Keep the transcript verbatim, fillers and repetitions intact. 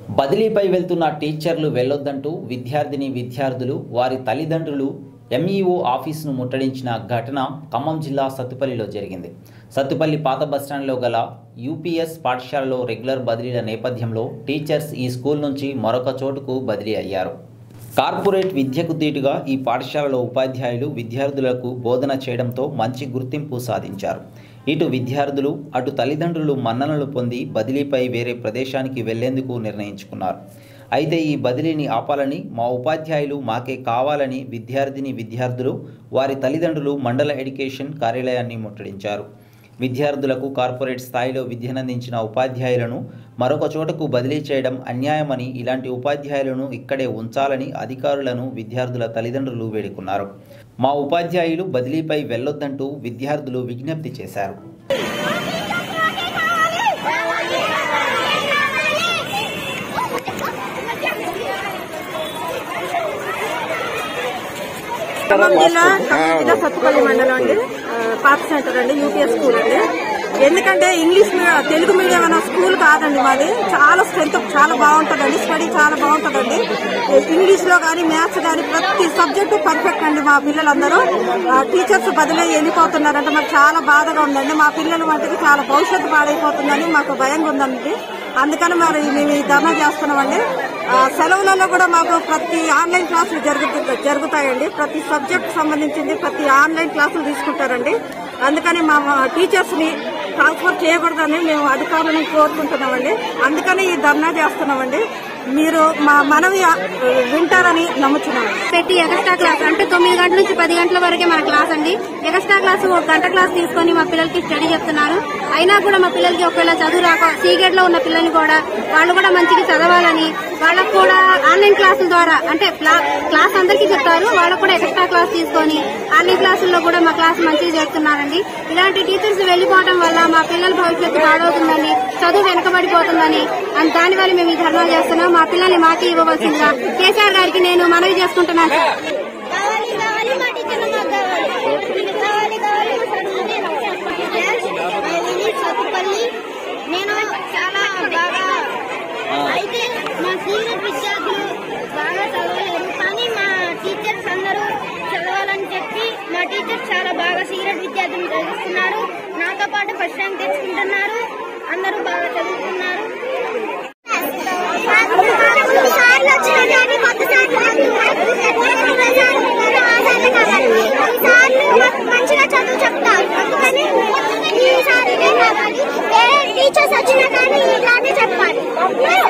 బదిలీపై వెళ్తున్న టీచర్లు వెళ్లొద్దంటూ విద్యార్థిని విద్యార్థులు వారి తల్లిదండ్రులు ఎంఈఓ ఆఫీసును ముట్టడించిన ఘటన ఖమ్మం జిల్లా సత్తుపల్లిలో జరిగింది. సత్తుపల్లి పాత బస్టాండ్లో గల యూపీఎస్ పాఠశాలలో రెగ్యులర్ బదిలీల నేపథ్యంలో టీచర్స్ ఈ స్కూల్ నుంచి మరొక చోటుకు బదిలీ అయ్యారు. కార్పొరేట్ విద్యకు దీటుగా ఈ పాఠశాలలో ఉపాధ్యాయులు విద్యార్థులకు బోధన చేయడంతో మంచి గుర్తింపు సాధించారు. ఇటు విద్యార్థులు అటు తల్లిదండ్రులు మన్ననలు పొంది బదిలీపై వేరే ప్రదేశానికి వెళ్లేందుకు నిర్ణయించుకున్నారు. అయితే ఈ బదిలీని ఆపాలని మా ఉపాధ్యాయులు మాకే కావాలని విద్యార్థిని విద్యార్థులు వారి తల్లిదండ్రులు మండల ఎడ్యుకేషన్ కార్యాలయాన్ని ముట్టడించారు. విద్యార్థులకు కార్పొరేట్ స్థాయిలో విద్యనందించిన ఉపాధ్యాయులను మరొక చోటకు బదిలీ చేయడం అన్యాయమని, ఇలాంటి ఉపాధ్యాయులను ఇక్కడే ఉంచాలని అధికారులను విద్యార్థుల తల్లిదండ్రులు వేడుకున్నారు. మా ఉపాధ్యాయులు బదిలీపై వెళ్లొద్దంటూ విద్యార్థులు విజ్ఞప్తి చేశారు. ఖమ్మం జిల్లా ఖమ్మం జిల్లా సత్తుపల్లి మండలం అండి, పాత సెంటర్ అండి, యూపీఎస్ స్కూల్ అండి. ఎందుకంటే ఇంగ్లీష్ తెలుగు మీడియం అన్న స్కూల్ కాదండి మాది. చాలా స్ట్రెంత్ చాలా బాగుంటుందండి, స్టడీ చాలా బాగుంటుందండి. ఇంగ్లీష్ లో కానీ మ్యాథ్స్ కానీ ప్రతి సబ్జెక్టు పర్ఫెక్ట్ అండి. మా పిల్లలందరూ టీచర్స్ బదిలీ వెళ్ళిపోతున్నారంటే మాకు చాలా బాధగా ఉందండి. మా పిల్లల మటుకు చాలా భవిష్యత్తు పాడైపోతుందని మాకు భయంగా ఉందండి. అందుకని మరి మేము ఈ ధర్నా చేస్తున్నామండి. సెలవులలో కూడా మాకు ప్రతి ఆన్లైన్ క్లాసులు జరుగుతు జరుగుతాయండి ప్రతి సబ్జెక్ట్ సంబంధించింది ప్రతి ఆన్లైన్ క్లాసులు తీసుకుంటారండి. అందుకని మా టీచర్స్ ని ట్రాన్స్ఫర్ చేయకూడదని మేము అధికారులను కోరుకుంటున్నామండి. అందుకని ఈ ధర్నా చేస్తున్నామండి. మీరు మా మనవి వింటారని నమ్ముతున్నాం. పెట్టి ఎక్స్ట్రా క్లాస్ అంటే తొమ్మిది గంటల నుంచి పది గంటల వరకే మన క్లాస్ అండి. ఎక్స్ట్రా క్లాస్ ఒక గంట క్లాస్ తీసుకొని మా పిల్లలకి స్టడీ చెప్తున్నారు. అయినా కూడా మా పిల్లలకి ఒకవేళ చదువు రాక సీగేట్ లో ఉన్న పిల్లల్ని కూడా వాళ్ళు కూడా మంచిగా చదవాలని వాళ్ళకు కూడా ఆన్లైన్ క్లాసుల ద్వారా అంటే క్లాస్ అందరికీ చెప్తారు. వాళ్ళకు కూడా ఎక్స్ట్రా క్లాస్ తీసుకొని ఆన్లైన్ క్లాసుల్లో కూడా మా క్లాస్ మంచిగా చేస్తున్నారండి. ఇలాంటి టీచర్స్ వెళ్లిపోవడం వల్ల మా పిల్లల భవిష్యత్తు పాడవుతుందని, చదువు వెనకబడిపోతుందని దాని వల్ల మేము ఈ ధర్నా చేస్తున్నాం. మా పిల్లల్ని మాకే ఇవ్వవలసిందిగా కేసీఆర్ గారికి నేను మనవి చేసుకుంటున్నాను. నేను చాలా బాగా అయితే మా సీనియర్ విద్యార్థులు బాగా చదవలేరు, కానీ మా టీచర్స్ అందరూ చదవాలని చెప్పి మా టీచర్స్ చాలా బాగా సీనియర్ విద్యార్థులు చదువుతున్నారు. నాతో పాటు ఫస్ట్ ర్యాంక్ తెచ్చుకుంటున్నారు. అందరూ బాగా చదువుతున్నారు. మంచిగా చదువు చెప్తారు. అందుకని ఈసారి టీచర్స్ వచ్చినా కానీ ఇలానే చెప్పాలి.